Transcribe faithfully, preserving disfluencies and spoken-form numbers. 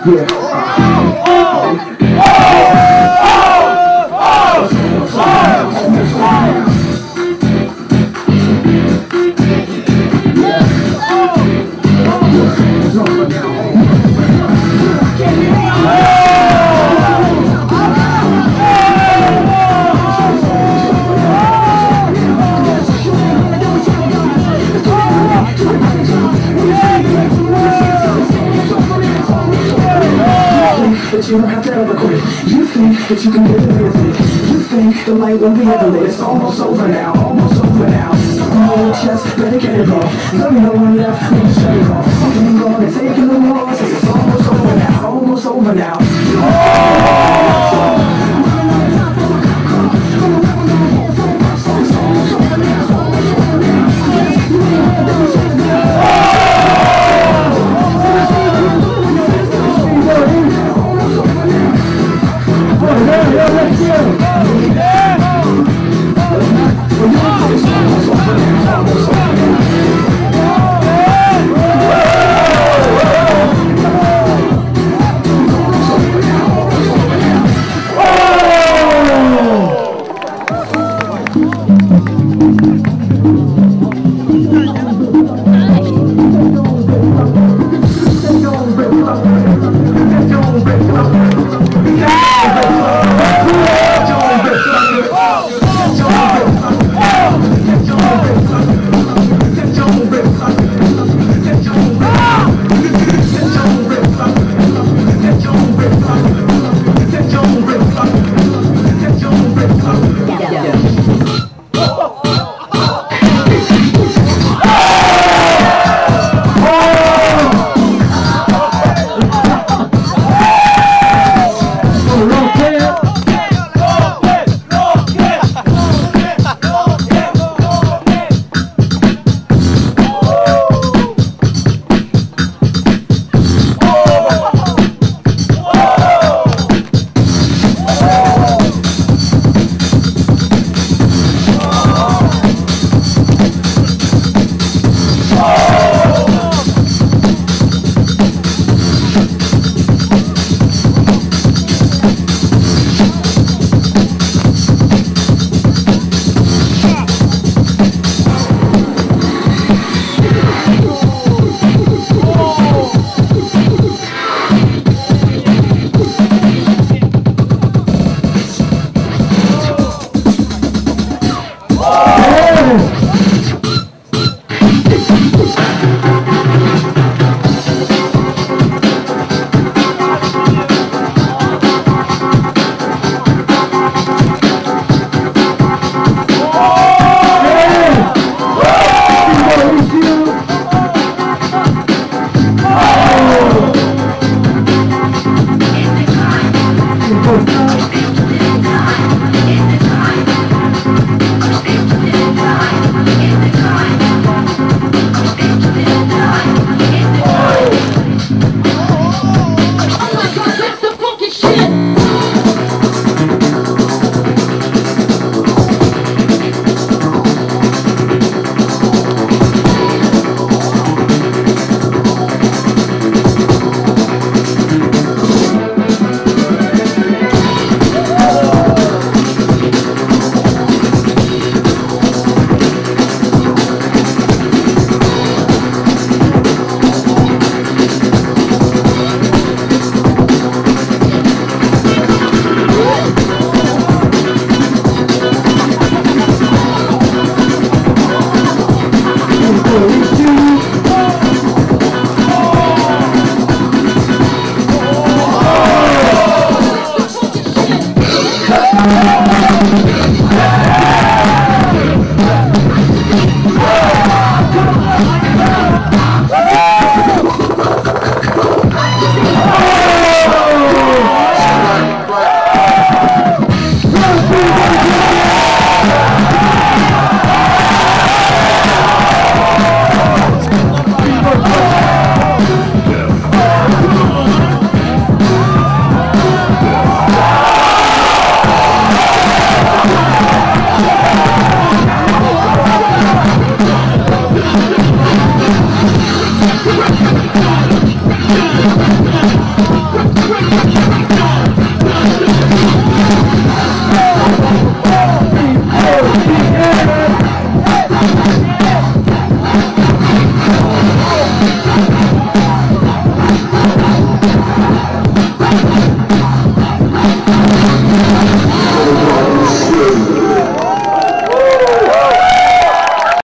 Yeah. But you don't have to ever quit. You think that you can live with it. You think the light will be ever lit. It's almost over now, almost over now. Something on your chest, better get it off. Let me know when left, when you shut it off. Something wrong and taking the loss. It's almost over now, almost over now.